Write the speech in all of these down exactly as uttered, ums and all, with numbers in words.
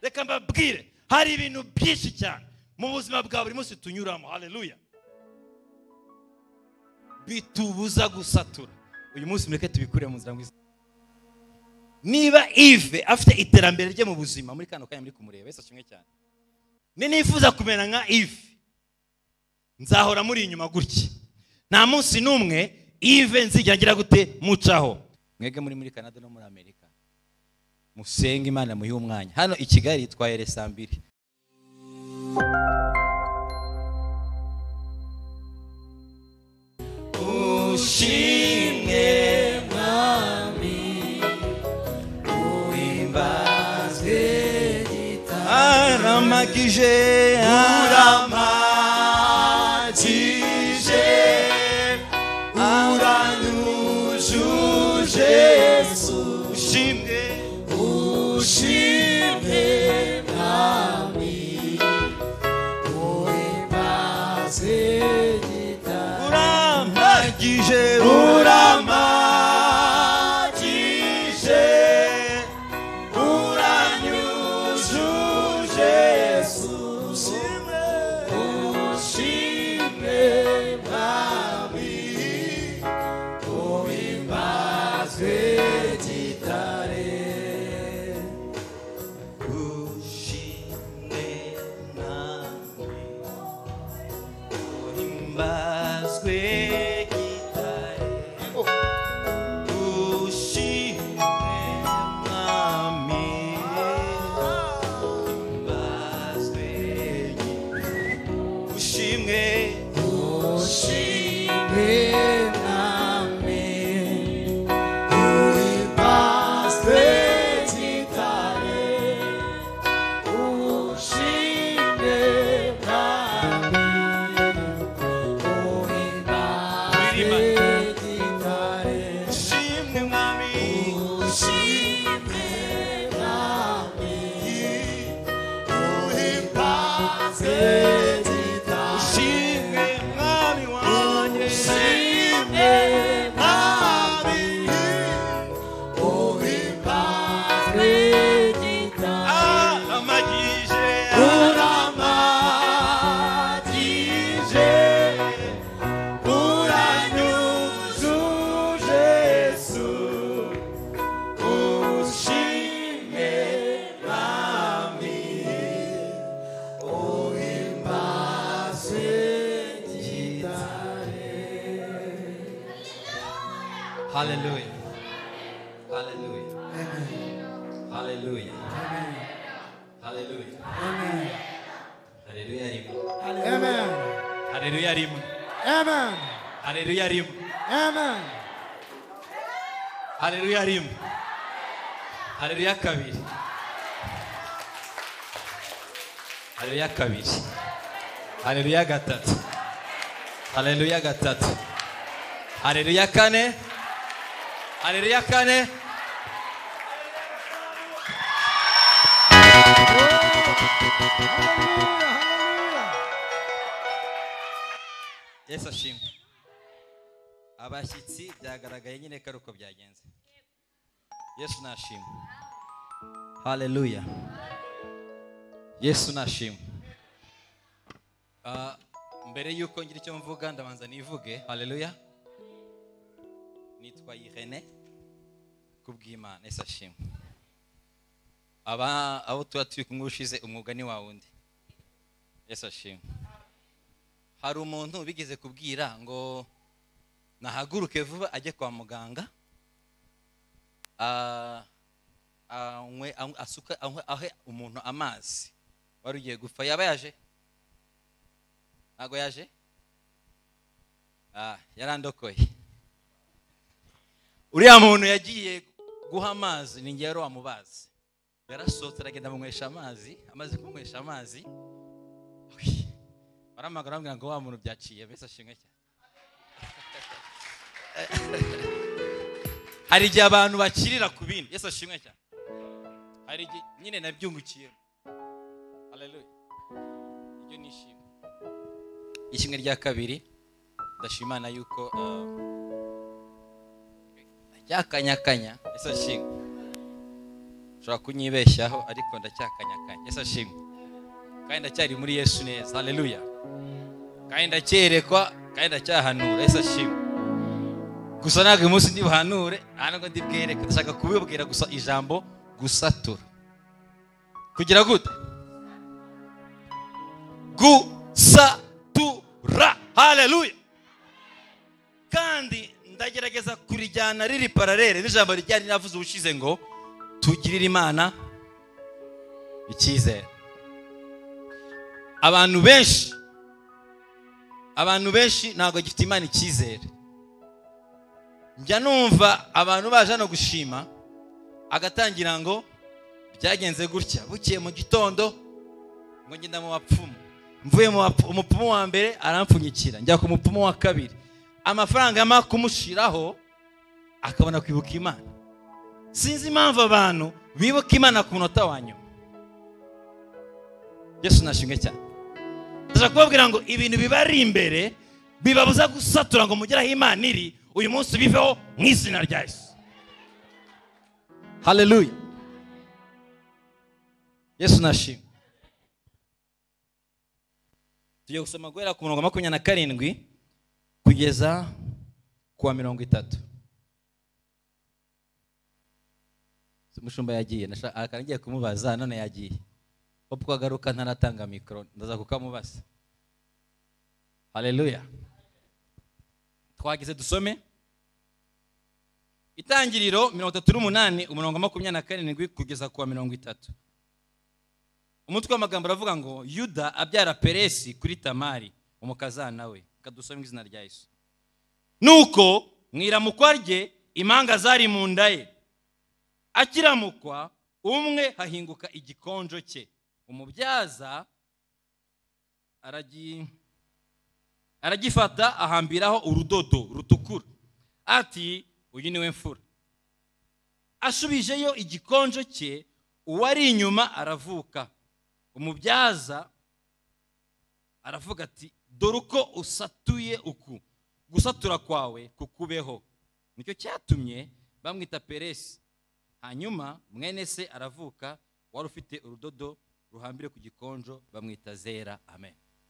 reka mbabwire hari ibintu byinshi cyane mu buzima bwa buri munsi tunyuramo. Haleluya. Bitubuza gusatura. Uyu munsi mureke tubikure mu nzira ngwiza. Niba Eve afite iterambere rye mu buzima muri kano kanya muri kumureba, Yesu ashimwe cyane. Ni nifuza kumera nka Eve, nzahora muri inyuma gutya. Nta munsi numwe Eve nzijya ngira gute mucaho. Mwege muri muri Canada no muri Amerika, musenga Imana muhiye umwanya. Hano i Kigali twahere saa mbiri. Ushimwe mwami uhimbazwe gitare aramagije aramagije uranyujuje Yesu. Ushimwe ushimwe mwami uhimbazwe uramagije uramagije uranyujuje Yesu. Ushimwe ushimwe mwami uhimbazwe gitare. Ushimwe mwami uhimbazwe Hallelujah. Hallelujah. Amen. Hallelujah. Amen. Hallelujah. Amen. Hallelujah. Amen. Hallelujah. Amen. Hallelujah. Amen. Hallelujah. Hallelujah kabiri. Hallelujah kabiri. Hallelujah gatatu. Hallelujah gatatu. Hallelujah kane. Hallelujah kane. Yesu ashimwe. Abashyitsi byagaragaye nyine ko uko byagenze. Yesu nashimwe. Hallelujah. Yesu nashimwe. Ah mbere yuko ngira icyo mvuga ndabanza nivuge. Hallelujah. Nitwa Irene kubw'Imana. Yesu ashimwe. Aba abo tuba turi kumwushize umwuga ni wa wundi. Yesu ashimwe. Hari umuntu bigeze kubwira ngo nahaguruke vuba ajye kwa muganga ah anwe asuka ahe umuntu amazi wari ugiye gupfa. Yaba yaje? Ntago yaje? Ah yarandokoye. Uriya muntu yagiye guha amazi ni ngero wamubazi. Yarasotse aragenda munywesha amazi, amaze kumwesha amazi. Baramagara bamwe ngo wa muntu byaciye. Yesu ashimwe cyane. Hari igihe abantu bakirira ku bindi. Yesu ashimwe cyane. Hari igihe nyine nabyungukiye. Hallelujah. Ibyo nishimye. Ishimwe rya kabiri ndashimana yuko yakanyakanya. Yesu ashimwe. ushobora kunyibeshyaho ariko ndacyakanyakanya. Yesu ashimwe. Kandi ndacyari muri Yesu neza. Haleluya. Kandi ndacyerekwa, kandi ndacyahanura. Yesu ashimwe. Gusa ntabwo umunsi ndi buhanure, ntabwo ndi bwereke, ndashaka kubibwira gusa ijambo gusatura. Kugira gute? Gusatura. Haleluya. Kandi ndagerageza kurijyana riri paralele n'ijambo rijyanye navuze ubushize ngo tugirire Imana icyizere. Abantu benshi abantu benshi ntabwo gifite Imana icyizere. Njya numva abantu baje no gushima agatangira ngo byagenze gutya, bukiye mu gitondo ngo ngenda mu bapfumu, mvuye mu umupfumu wa mbere arampfunyikira, njya ku mupfumu wa kabiri, amafaranga yama kumushiraho akabona kwibuka Imana. Sinzi impamvu abantu bibuka Imana ku munota wa nyuma. Yesu nashimwe cyane. Ndashaka kubabwira ngo ibintu bibari imbere bibabuza gusatura ngo mugeraho Imana iri, uyu munsi biveho mu izina rya Yesu. Haleluya. Yesu nashimwe. Tugiye gusoma guhera ku murongo makumyabiri na karindwi kugeza kuwa mirongo itatu. Umushumba yagiye, nashaka ngiye kumubaza none yagiye. Opko agaruka ntaratanga mikro, ndaza kukamubaza. Haleluya. Twagize dusome Itangiriro mirongo itatu n'umunani umurongo makumyabiri na karindwi kugeza kuwa mirongo itatu. Umutwe w'amagambo aravuga ngo Yuda abyara Peresi kuri Tamari umukazana we. Kadusome izina rya Yesu. Nuko mwiramukwa rye impanga zari mu nda ye. Akiramukwa umwe hahinguka igikonjo cye. Umubyaza aragi aragifata ahambiraho urudodo rutukura. Ati uyu niwe mfura. Ashubijeyo igikonjo cye, uwari inyuma aravuka. Umubyaza aravuga ati dore uko usatuye uku, gusatura kwawe kukubeho. Nicyo cyatumye bamwita Peresi. Hanyuma mwene se aravuka, wari ufite urudodo ruhambire ku gikonjo, bamwita Zera. Amen.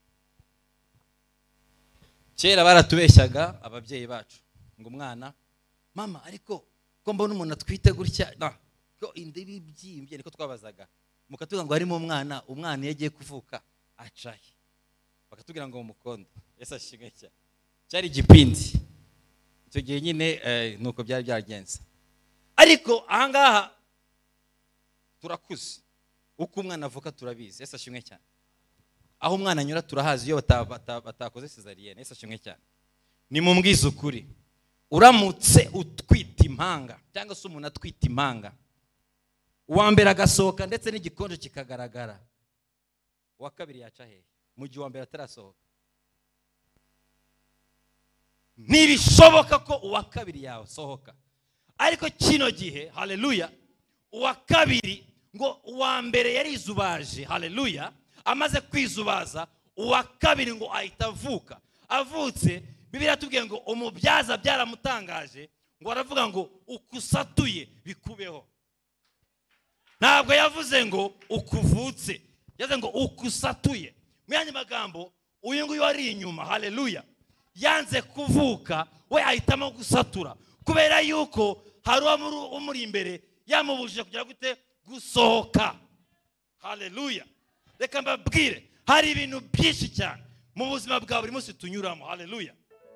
Kera baratubeshyaga ababyeyi bacu ngo umwana, mama ariko ko mbona umuntu atwite gutya, ko indibi byimbye, niko twabazaga. Mukatuga ngo harimo umwana, umwana yagiye kuvuka acaye, bakatubwira ngo umukondo. Yesu ashimwe cyane. Cyari igipindi icyo gihe nyine, nuko byari byagenze. Ariko ahangaha turakuze, uko umwana avuka turabizi. Yesu ashimwe cyane. Aho umwana anyura turahazi iyo batakoze cesarienne. Yesu ashimwe cyane. Ni mu mbwiza ukuri, uramutse utwita impanga cyangwa se umuntu atwita impanga, uwa mbere agasohoka ndetse n'igikonjo kikagaragara, uwa kabiri yaca hehe mu gihe uwa mbere atarasohoka? Ntibishoboka ko uwa kabiri yasohoka. Ariko kino gihe, haleluya, uwa kabiri ngo uwa mbere yarizubaje, haleluya, amaze kwizubaza uwa kabiri ngo ahita avuka. Avutse Bibiliya tubwiye ngo umubyaza byaramutangaje, ngo aravuga ngo ukusatuye bikubeho. Ntabwo yavuze ngo ukuvutse, yavuze ngo ukusatuye. Mu yandi magambo, uyu nguyu wari inyuma, haleluya, yanze kuvuka, we ahitamo gusatura kubera yuko hari umuri imbere yamubujije kugira gute gusohoka. Haleluya. Reka mbabwire, hari ibintu byinshi cyane mu buzima bwa buri munsi tunyuramo, haleluya,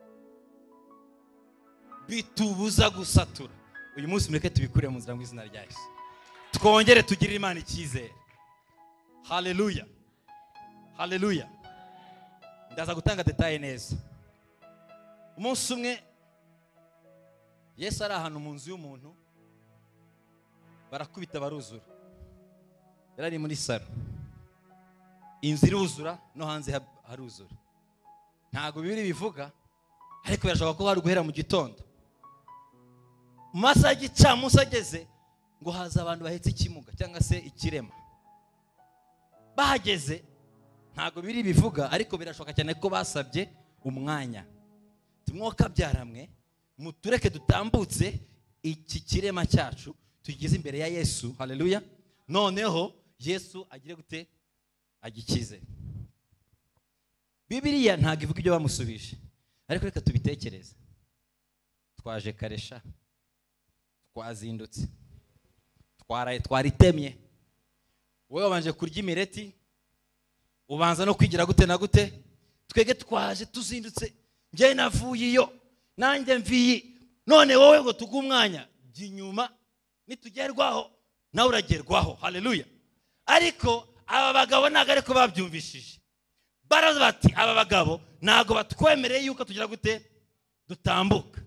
bitubuza gusatura. Uyu munsi mureke tubikure mu nzira mu izina rya Yesu. Twongere tugirire Imana icyizere. Haleluya. Haleluya. Ndaza gutanga detaye neza. Umunsi umwe Yesu ari ahantu mu nzu y'umuntu, barakubita baruzura. Yarari muri saro, inzu iruzura no hanze haruzura. Ntago bibiri bivuga, ariko birashoboka ko hari guhera mu gitondo. Mu masaha y'igicamunsi ageze ngo haza abantu bahetse ikimuga cyangwa se ikirema. Bahageze ntago biri bivuga, ariko birashoboka cyane ko basabye umwanya. Tumwoka byaramwe mutureke dutambutse iki kirema cyacu tugeze imbere ya Yesu. Haleluya. Noneho Yesu agire gute? Agikize. Bibiliya ntago ivuga ibyo bamusubije, ariko reka tubitekereze. Twaje karesha, twazindutse, twaraye twaritemye, wowe wabanje kurya imireti, ubanza no kwigira gute na gute. Twege twaje tuzindutse, njye navuye iyo, nanjye mviye, none wowe ngo tugu umwanya ginyuma nitugerwaho nawe uragerwaho. Haleluya. Ariko aba bagabo ntago ariko babyumvishije. Baraza bati aba bagabo ntago batwemereye yuko tugira gute dutambuka.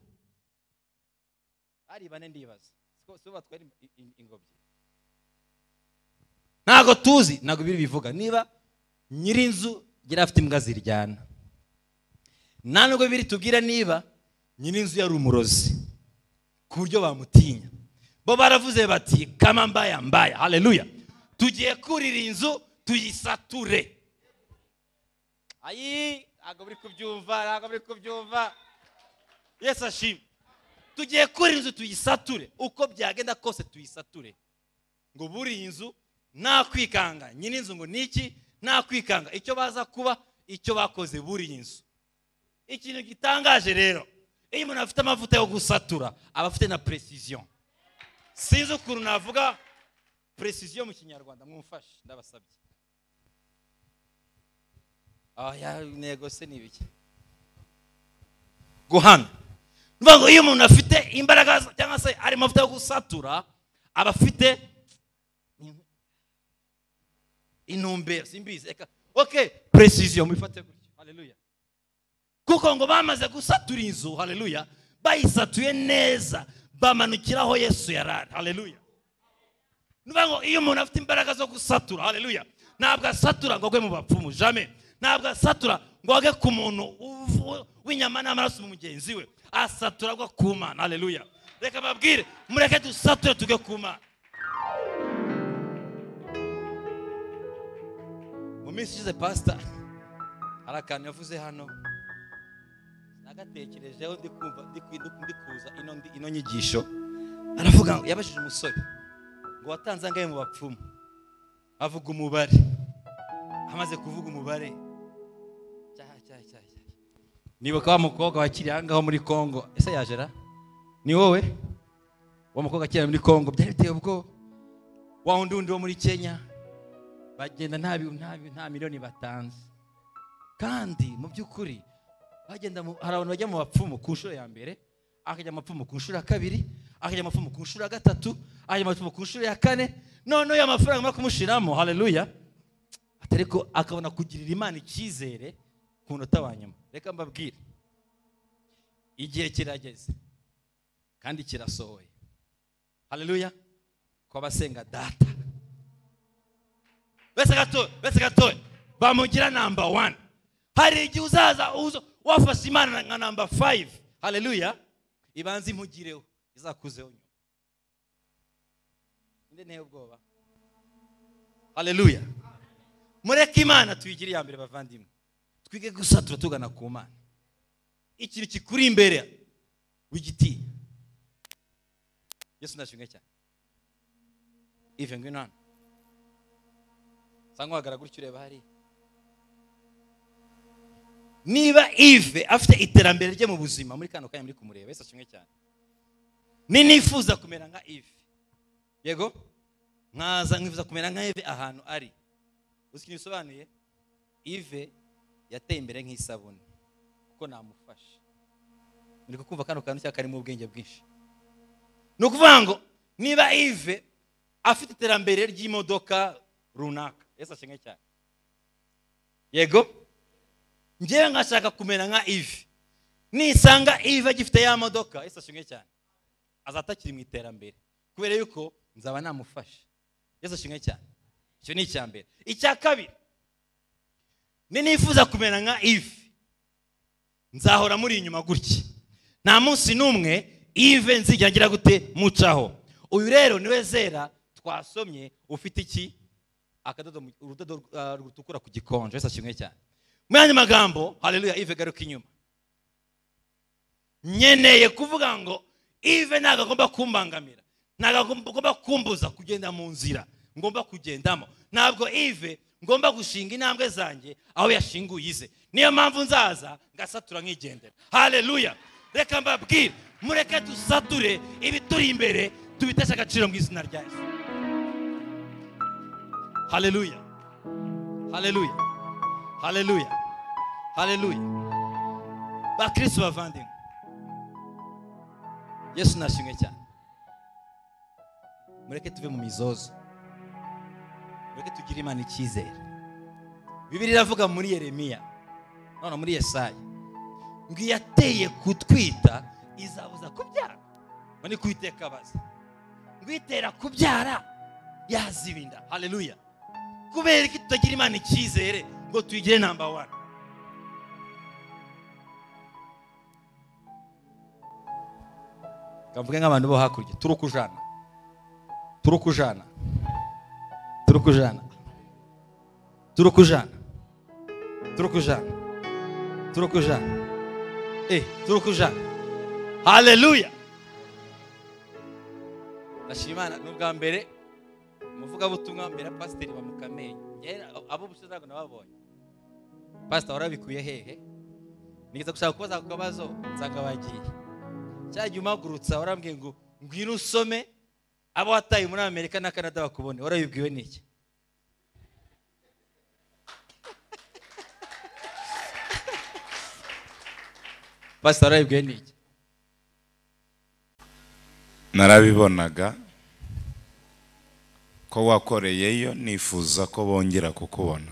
Ari bane ndibaza siko so batwara ingobyi. Ntago tuzi, ntago biri bivuga niba nyirinzu gira afite imbwa ziryana. Nanubwo biri tubwira niba nyirinzu yari umurozi ku buryo bamutinya. Bo baravuze bati kama mbaya mbaya. Haleluya. Tugiye kurira inzu tuyisature. Ayi ntago biri kubyumva, ntago biri kubyumva. Yesu ashimwe. Tugiye kurira inzu tuyisature, uko byagenda kose tuyisature. Ngo buri inzu nta kwikanga. Nyine inzu ngo niki nta kwikanga. Icyo baza kuba icyo bakoze buri inzu. Ikintu gitangaje rero, iyo umuntu afite amavuta yo gusatura aba afite na precision. Sinzi ukuntu navuga precision mu Kinyarwanda, mwumfashe ndabasabye. Ah ya nego se nibiki guhana. Nubango iyo umuntu afite imbaraga cyangwa se ari amavuta yo gusatura aba afite intumbero, simbizi. Eka okay, precision mwifate gutyo. Haleluya. Kuko ngo bamaze gusatura inzu, haleluya, bayisatuye neza, bamanukiraho Yesu yarari. Haleluya. Nubango iyo umuntu afite imbaraga zo gusatura, haleluya, ntabwo asatura ngo gwe mu bapfumu, jamais. Ntabwo asatura ngo age ku muntu w'inyama n'amaraso mu mugenzi we, asatura ngo ku Mana. Haleluya. Reka babwire mureke dusature tuge ku Mana. Mu minsi ishize pastor arakantu yavuze hano, nagatekerejeho ndi kumva ndi kuza ino ino nyigisho. Aravuga ngo yabashije umusore ngo watanze angaye mu bapfumu, avuga umubare. Amaze kuvuga umubare, cyaha cyaha cyaha niba kwa mukobwa wakiri hangaho muri Kongo, ese yajera ni wowe wa mukobwa akiri muri Kongo, byari biteye ubwo. Wa undi undi wo muri Kenya bagenda nta nta nta miliyoni batanze, kandi mu byukuri bagenda hari abantu bajya mu bapfumu ku nshuro ya mbere, akajya mu bapfumu ku nshuro ya kabiri, akajya mu bapfumu ku nshuro ya gatatu, akajya mu bapfumu ku nshuro ya kane. None ya mafaranga makumushiramo. Haleluya. Atariko akabona kugirira Imana icyizere ku nota wanyuma. Reka mbabwire, igihe kirageze kandi kirasohoye. Haleluya. Kwa basenga data bese gato bese gato bamugira number one. Hari igihe uzaza uzo wafashe Imana nka number five. Haleluya. Ibanze impugireho izakuzeho nyuma. Inde neyo ubwoba. Haleluya. Mureke Imana tuyigire ya mbere bavandimwe. Twige gusatura tugana ku Mana. Ikintu kikuri imbere wigiti. Yesu ndashimwe cyane. Ive ngwino hano. Sangwa hagaragura icyo ureba hari. Niba Ive afite iterambere rye mu buzima muri kano kanya muri kumureba, Yesu ashimwe cyane. Ni nifuza kumera nka Ive. Yego? Nkaza nkifuza kumera nka Ive ahantu ari. Usikinye bisobanuye? Ive yateye imbere nk'isabune kuko namufasha. Muri kumva kano kantu cyakari mu bwenge bwinshi. No kuvuga ngo niba Ive afite iterambere ry'imodoka runaka, Yesu ashimwe cyane. Yego? Njewe ngashaka kumera nka Ive. Nisanga Ive agifite ya modoka, Yesu ashimwe cyane, azatakiri mu iterambere kubera yuko nzaba namufasha. Yesu ashimwe cyane. Icyo ni icyambere. Icya kabiri, ni nifuza kumera nka Ive, nzahora muri inyuma gutya. Nta munsi numwe Ive nzigira gute mucaho. Uyu rero niwe Zera twasomye ufite iki akadodo urudodo rutukura ku gikonje. Yesu ashimwe cyane. Mwanya magambo, haleluya, Ive garuka inyuma. Nyeneye kuvuga ngo Ive nagomba kumbangamira. ntabwo ngomba kumbuza kugenda mu nzira ngomba kugendamo. Ntabwo Eve ngomba gushinga intambwe zanjye aho yashinguye ize. Niyo mpamvu nzaza ngasatura nkigendera. Haleluya. Reka mbabwire, mureke dusature ibituri imbere tubitesha agaciro mu izina rya Yesu. Haleluya. Haleluya. Haleluya. Haleluya. Bakristo bavandimwe, Yesu nashimwe cyane. Mureke tuve mu mizozo, mureke tugire Imana icyizere. Bibiliya iravuga muri Yeremiya, none muri Yesaya, ngo yateye kutwita izabuza kubyara. Bani kwiteka baza ngo itera kubyara yazibinda. Haleluya. Kubera ko tutagira Imana icyizere ngo tuyigire number one. Kavuga nk'abantu bo hakurya, turukujana turukujana turukujana turukujana turukujana turukujana eh turukujana. Haleluya. Nashimana n'ubwa mbere muvuga butumwa mbere pasiteri bamukamenye abo bushazago nababonye. Pastor warabikuye hehe? Nigeze gushaka kubaza ku kabazo nsanga bagiye. Cyaje umagurutsa warambwiye ngo ngwino usome abo wataye muri Amerika na Canada bakubone. Warabibwiwe niki? Pastor warabibwiwe niki? Narabibonaga ko wakoreyeyo, nifuza ko bongera kukubona.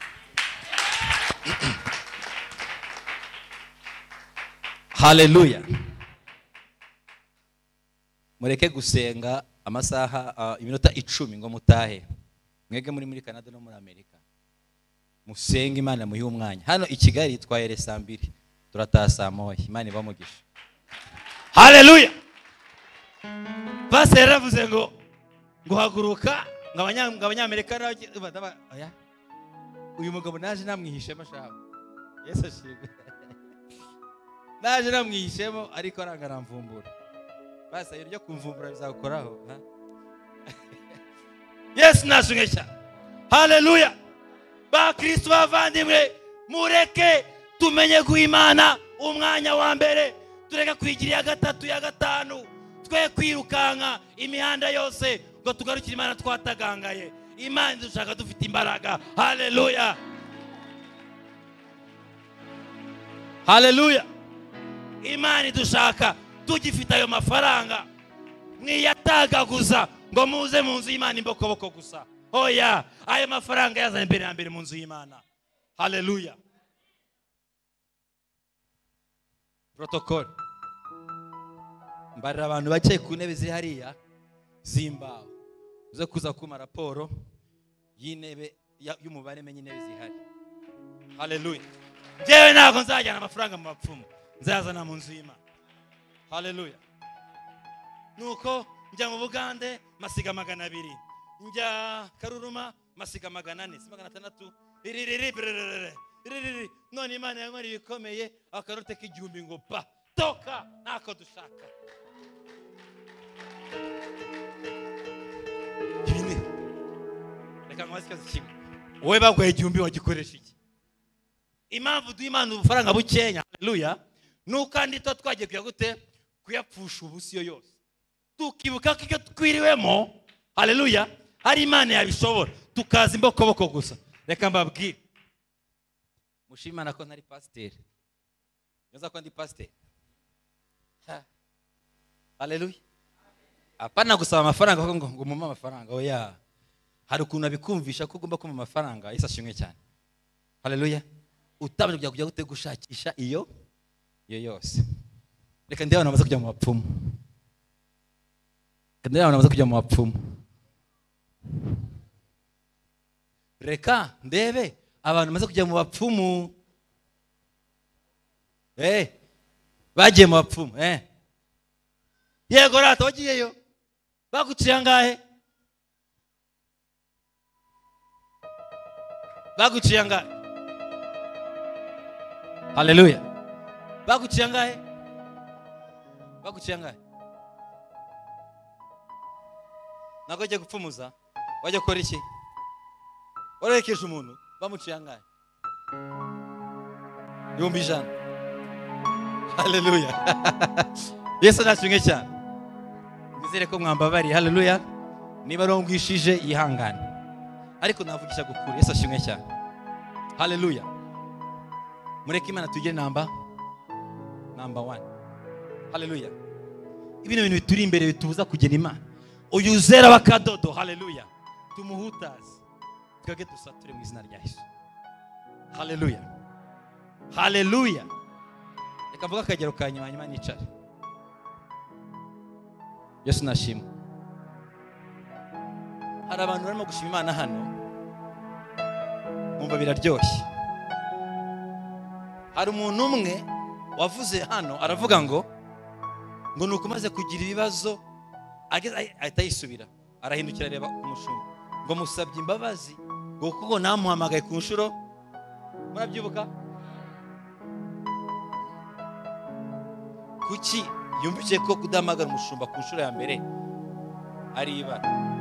Haleluya. Mureke gusenga amasaha uh, iminota icumi ngo mutahe. Mwege muri muri Canada no muri Amerika. Musenge Imana muhiye umwanya. Hano i Kigali twahere saa mbiri. Turataha saa moya. Imana ibamugisha. Haleluya. Pastor yaravuze ngo ngo haguruka ngabanya Amerika n'abadaba aya. Uyu mugabo naje namwihishe mashabo. Yesu ashimwe. Naje namwihishemo ariko arangara mvumbura. Basa iryo kumvumbura bizagukoraho, ha? Yesu nashimwe cyane. Haleluya. Ba Kristo bavandimwe, mureke tumenye guhimana umwanya wa mbere, tureke kwigirira gatatu ya gatanu, twe kwirukanka imihanda yose ngo tugarukire Imana twatagangaye. Imana dushaka dufite imbaraga. Haleluya. Haleluya. Imana dushaka tugifite ayo mafaranga mwiyatagaguza ngo muze mu nzu y'Imana imbokoboko gusa. Oya, ayo mafaranga yazanye imbere ya mbere mu nzu y'Imana. Haleluya. Protocol. Mbarira abantu bacaye ku ntebe ziri hariya zimbaho, uze kuza kuma raporo y'intebe y'umubare menye intebe zihari. Haleluya. Jewe ntabwo nzajyana amafaranga mu bapfumu, nzazana mu nzu y'Imana. Haleluya. Nuko njya mu Bugande masiga magana abiri, njya Karuruma masiga magana ane, si magana atandatu. Iririri iririri none Imana yankoreye ibikomeye, akarote k'igihumbi ngo pa toka nako dushaka. Ibini reka ngwasi kazi kimwe, wowe bagwaye igihumbi wagikoresha iki? Impamvu duhimana ubufaranga bukenya. Haleluya. Nukandi to twagiye kuya gute kuyapfusha ubusiyo yose, tukibuka ko icyo twiriwemo. Haleluya. Hari Imana yabishobora, tukaza imbokoboko gusa. Reka mbabwire, mushimana ko ntari pasiteri, nyoza ko ndi pasiteri. Haleluya. Apana gusaba amafaranga ngo ngo mumpa amafaranga. Oya, hari ukuntu abikumvisha ko ugomba kuma amafaranga. Yesu ashimwe cyane. Haleluya. Utabanje kujya kujya gute gushakisha iyo iyo yose. Reka ndi abantu bamaze kujya mu bapfumu. Reka ndi abantu bamaze kujya mu bapfumu. Reka ndebe abantu bamaze kujya mu bapfumu. Eh, bagiye mu bapfumu. Eh, yego rata wagiyeyo baguciye angahe? Baguciye angahe? Haleluya. Baguciye angahe? Baguciye angahe? nako ajya gupfumuza wajya gukora iki warekeje umuntu bamuciye angahe ibihumbi ijana haleluya Yesu nashimwe cyane nizere ko mwambabari haleluya niba rongwishije yihangane ariko navugisha gukura Yesu ashimwe cyane haleluya mureke Imana tugire namba number one haleluya ibintu bintu bituri imbere bitubuza kugera Imana uyuzera bakadodo haleluya tumuhutaze twege dusature mu izina rya Yesu haleluya haleluya reka mvuga akagero kanyuma nyuma nicare Yesu nashimwe hari abantu barimo gushima Imana hano mumva biraryoshye hari umuntu umwe wavuze hano aravuga ngo ngo nuko maze kugira ibibazo ageze ahita arahindukira reba umushumba ngo musabye imbabazi ngo kuko namuhamagaye ku nshuro murabyibuka kuki yumvise ko kudamagara umushumba ku nshuro ya mbere ari ibara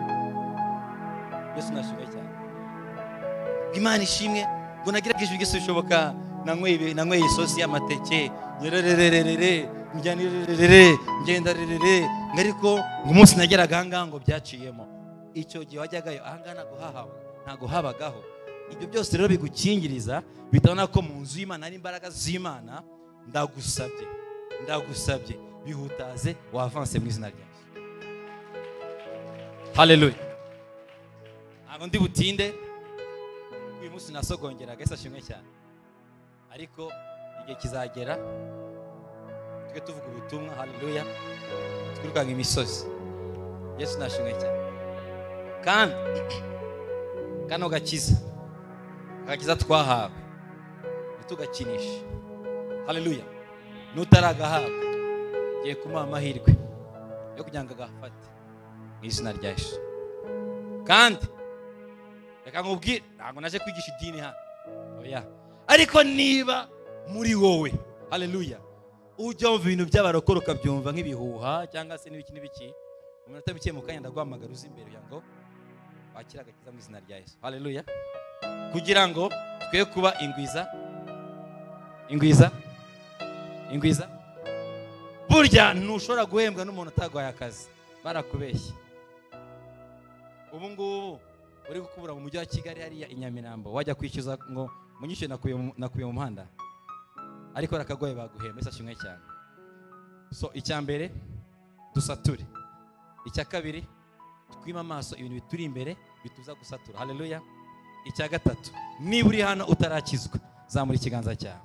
Yesu nashimwe cyane Imana ishimwe ngo nagerageje ibigese bishoboka nanyweye nanyweye isosi y'amateke nyererererere njyanirerere ngendarerere ngariko ngo umunsi nageraga hanga ngo byaciyemo icyo gihe wajyagayo ahangana guhahawe ntago habagaho ibyo byose rero bigukingiriza bitabona ko mu nzu y'Imana ari imbaraga z'Imana ndagusabye ndagusabye bihutaze wavanse mu izina rya Yesu haleluya ntabwo ndi butinde uyu munsi nasogongeraga Yesu ashimwe cyane ariko igihe kizagera twe tuvuga ubutumwa haleluya twirukanga imisozi Yesu nashimwe cyane kandi kano gakiza gakiza twahawe tugakinisha haleluya nutaragahabwa giye kuma amahirwe yo kugira ngo agafate mu izina rya Yesu kandi reka nkubwire ntabwo naje kwigisha idini hano oya ariko niba muri wowe haleluya ujya mu bintu by'abarokoroka byumva nk'ibihuha cyangwa se n'ibiki n'ibiki umuntu atabikiye mu kanya ndagwamagara uzi imbere yango wakira agakiza mu izina rya Yesu haleluya kugira ngo twe kuba ingwiza ingwiza ingwiza burya ntushobora guhembwa n'umuntu utagwaye akazi barakubeshye ubu ngubu uri gukubura mu mujyi wa Kigali hariya i Nyamirambo wajya kwishyuza ngo munyishe nakuye nakuye mu muhanda ariko rakagoye baguhemba Yesu ashimwe cyane so icya mbere dusature icya kabiri twima amaso ibintu bituri imbere bituza gusatura haleluya icya gatatu niba uri hano utarakizwa zamura ikiganza cyawe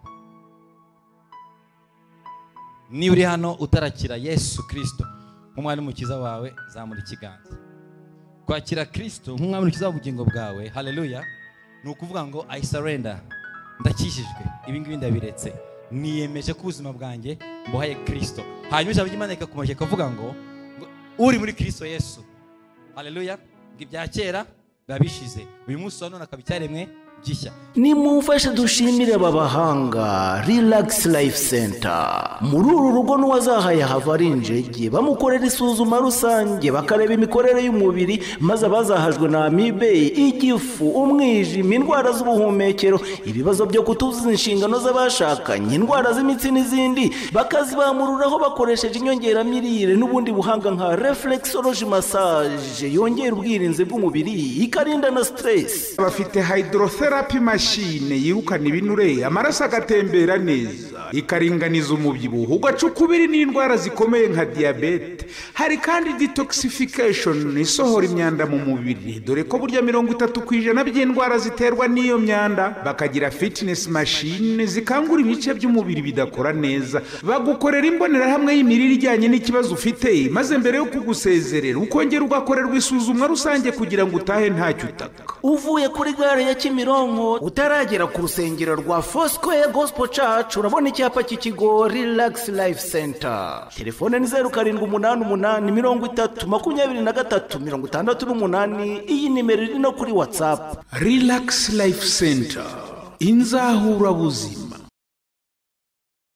niba uri hano utarakira Yesu Kristo nk'umwami n'umukiza wawe zamura ikiganza kwakira Kristo nk'umwami n'umukiza w'ubugingo bwawe haleluya ni ukuvuga ngo I surrender ndakishijwe ibi ngibi ndabiretse niyemeje ko ubuzima bwanjye mbuhaye Kristo hanyuma ijambo ry'Imana rikakumurikira kavuga ngo uri muri Kristo Yesu haleluya ngo ibya kera babishize uyu munsi wa none akabicyaremwe gishya nimumfashe dushimire aba bahanga Relax Life Center muri uru rugo n'uwazahaye hava ari injege bamukorera isuzuma rusange bakareba imikorere y'umubiri maze abazahajwe na amibe igifu umwijima indwara z'ubuhumekero ibibazo byo kutuzuza inshingano z'abashakanye indwara z'imitsi n'izindi bakazibamururaho bakoresheje inyongeramirire n'ubundi buhanga nka reflexology massage yongera ubwirinzi bw'umubiri ikarinda na stress bafite hydrotherapy therapy machine yirukana ibinure amaraso agatembera neza ikaringaniza umubyibuho ugacukubiri n'indwara zikomeye nka diabete hari kandi detoxification isohora imyanda mu mubiri dore ko burya mirongo itatu ku ijana by'indwara ziterwa n'iyo myanda bakagira fitness machine zikangura ibice by'umubiri bidakora neza bagukorera imbonerahamwe y'imirire ijyanye n'ikibazo ufite maze mbere yo kugusezerera ukongera ugakorerwa isuzumwa rusange kugira ngo utahe ntacyo utaka uvuye kuri gare ya Kimironko utaragera ku rusengero rwa Foursquare Gospel Church urabona icyapa cy'ikigo Relax Life Center telefone ni zeru karindwi umunani umunani mirongo itatu makumyabiri na gatatu mirongo itandatu n'umunani iyi nimero iri no kuri WhatsApp Relax Life Center inzahura buzima